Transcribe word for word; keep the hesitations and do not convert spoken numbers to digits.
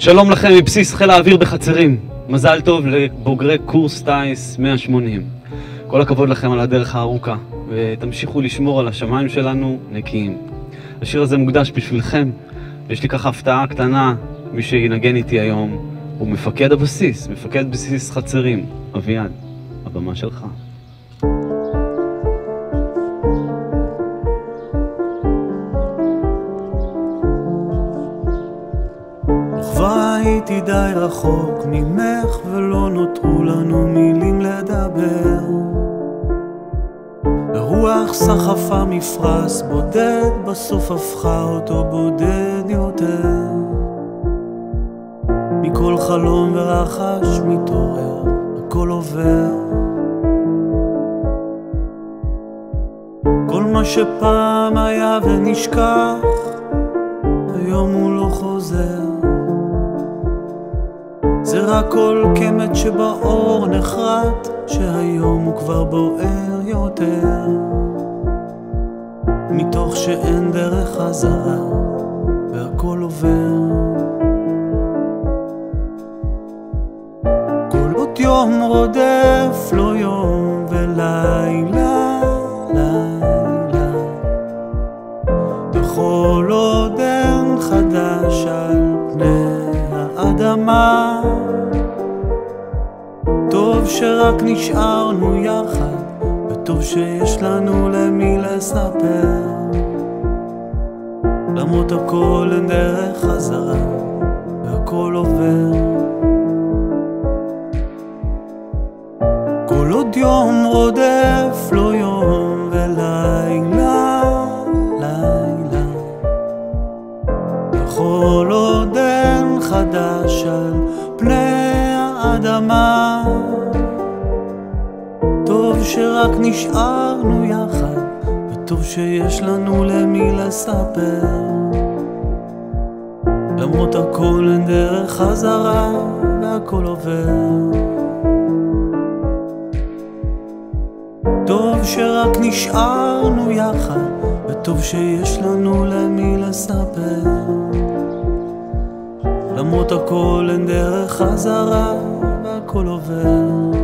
שלום לכם מבסיס חיל האוויר בחצרים. מזל טוב לבוגרי קורס טייס מאה שמונים. כל הכבוד לכם על הדרך הארוכה, ותמשיכו לשמור על השמיים שלנו נקיים. השיר הזה מוקדש בשבילכם, ויש לי ככה הפתעה קטנה. מי שינגן איתי היום הוא מפקד הבסיס, מפקד בסיס חצרים, אביעד. הבמה שלך. כבר הייתי די רחוק ממך ולא נותרו לנו מילים לדבר. הרוח סחפה מפרש בודד, בסוף הפכה אותו בודד יותר. מכל חלום ורחש מתעורר, הכל עובר. כל מה שפעם היה ונשכח, היום הוא לא חוזר. זה רק כל קמת שבאור נחרט, שהיום הוא כבר בוער יותר. מתוך שאין דרך חזרה, והכל עובר. כל עוד יום רודף לו יום ולילה, לילה. בכל עוד אין חדש על פני האדמה, טוב שרק נשארנו יחד, וטוב שיש לנו למי לספר. למרות הכל אין דרך חזרה, והכל עובר. כל עוד יום רודף לו יום ולילה, לילה. בכל עוד אין חדש על פני האדמה, טוב שרק נשארנו יחד, וטוב שיש לנו למי לספר. למרות הכל אין דרך חזרה, והכל עובר. טוב שרק נשארנו יחד, וטוב שיש לנו למי לספר. למרות הכל אין דרך חזרה, והכל עובר.